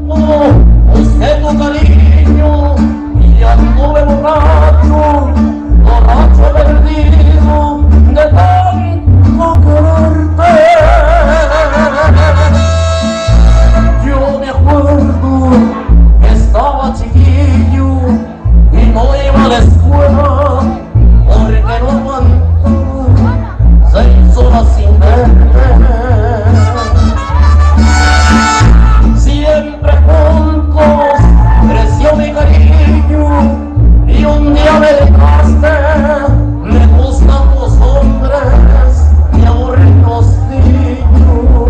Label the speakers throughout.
Speaker 1: busqué tu cariño y anduve borracho, borracho perdido de tanto quererte. Yo me acuerdo que estaba chiquillo y no iba a la escuela porque no aguantaba 6 horas sin verte. Siempre juntos creció mi cariño y un día me dejaste. Me gustan los hombres, me aburren los niños.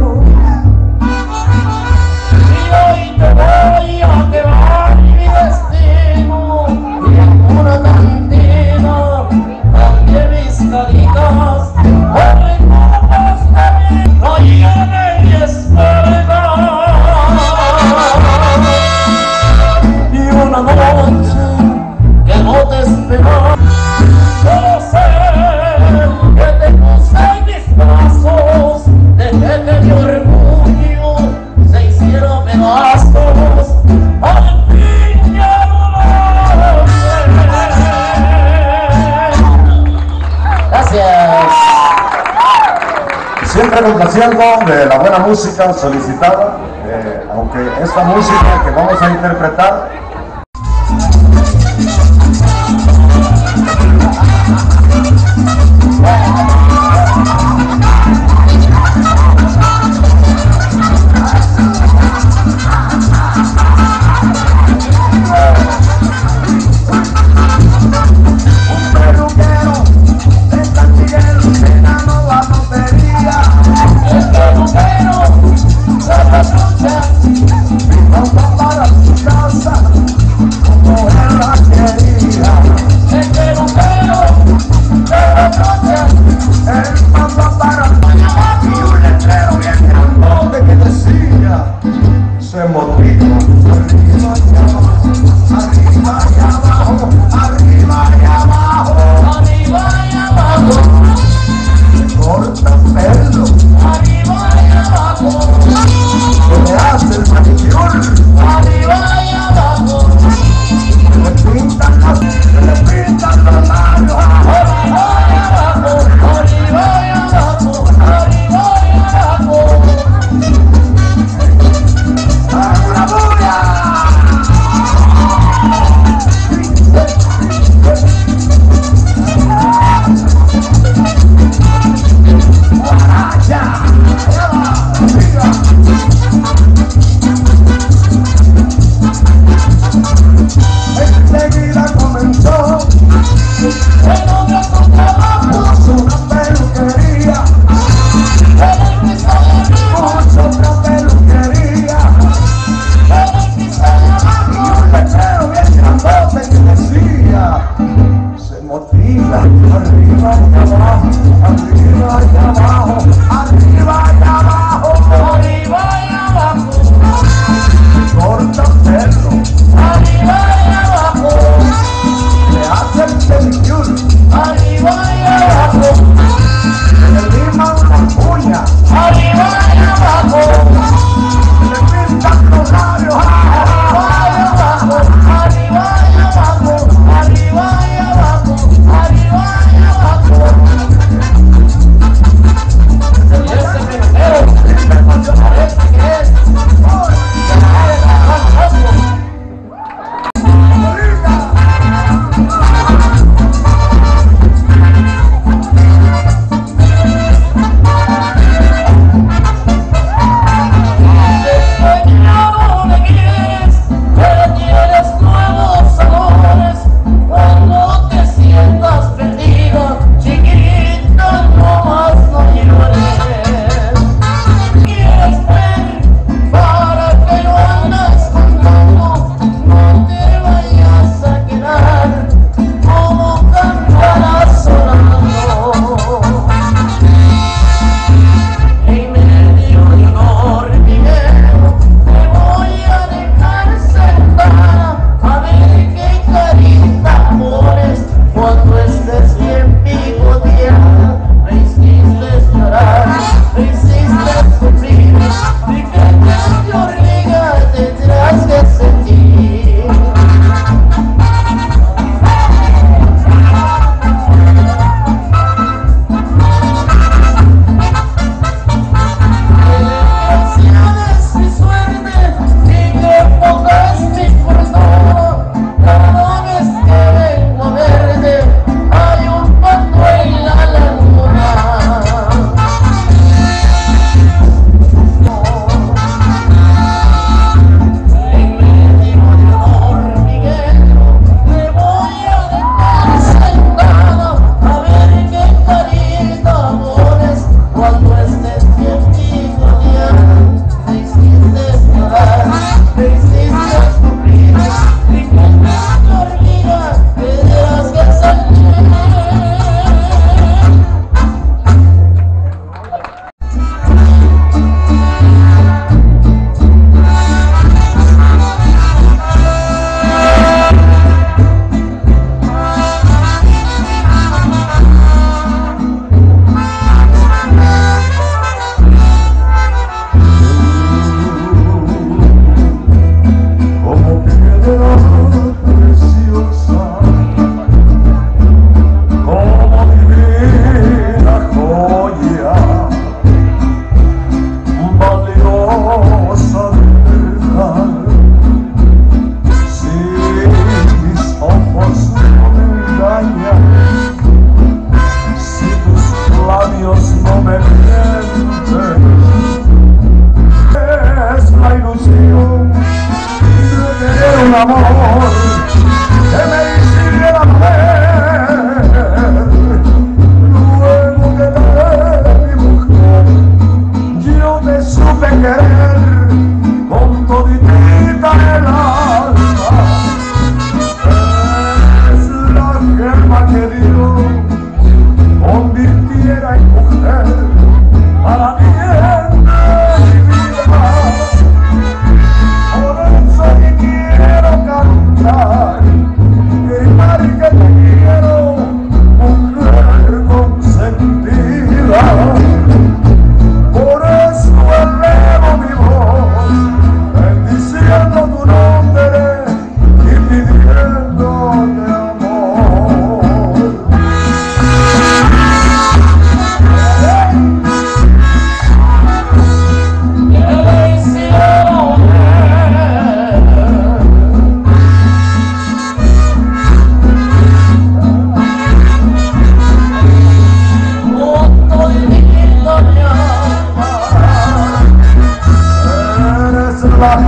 Speaker 1: Y hoy te voy a quedar mi destino y en una cantina cambié mis caritas por recuerdos de mi calle y espera. Y una noche que no te esperaba, yo sé que te puse en mis brazos, dejé que mi orgullo se hiciera pedazos. Al fin ya no lo sé. Gracias.
Speaker 2: Siempre complaciendo de la buena música solicitada, aunque esta música que vamos a interpretar
Speaker 1: Para su casa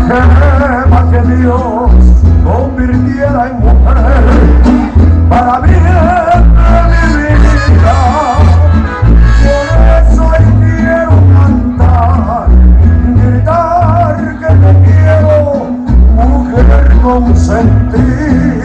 Speaker 2: gema que Dios convirtiera en mujer para bien de mi vida. Por eso hoy quiero cantar, gritar que te quiero, mujer consentida.